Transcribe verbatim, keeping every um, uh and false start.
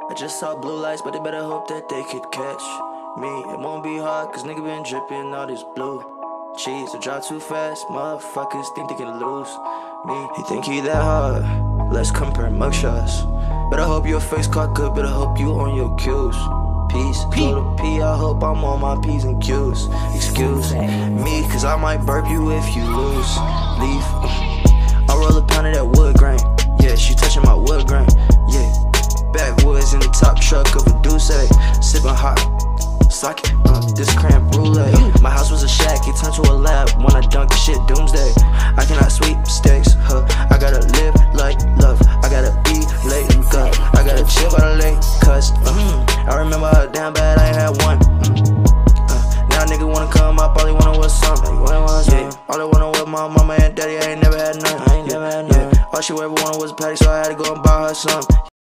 I just saw blue lights, but they better hope that they could catch me. It won't be hard, cause nigga been dripping all this blue cheese. I drive too fast, motherfuckers think they can lose me. He think he that hard, let's compare mugshots. Better hope your face caught good, better hope you on your cues. Peace, P to P, I hope I'm on my P's and Q's. Excuse me, cause I might burp you if you lose. Leave, I roll a pound of that wood grain. Yeah, she touching my wood grain. Yeah, backwoods in the top truck of a Douce. Sipping hot, sake, uh, this creme brulee. My house was a shack, it turned to a lab when I dunked the shit doomsday. I cannot sweep stakes, huh? I gotta live like love. I gotta be late and gut. I gotta chill by the lake, cause uh, I remember how damn bad I had one. Mm. Uh, now nigga wanna come up, all he wanna was something. Yeah, all I wanna was my mama and daddy, I ain't never had none. I ain't never had none. Yeah. All she ever wanted was a patty, so I had to go and buy her some.